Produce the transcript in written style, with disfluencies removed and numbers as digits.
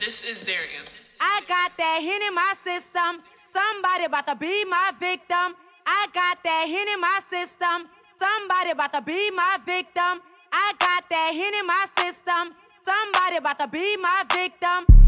This is Darian. I got that hen in my system. Somebody about to be my victim. I got that hen in my system. Somebody about to be my victim. I got that hen in my system. Somebody about to be my victim.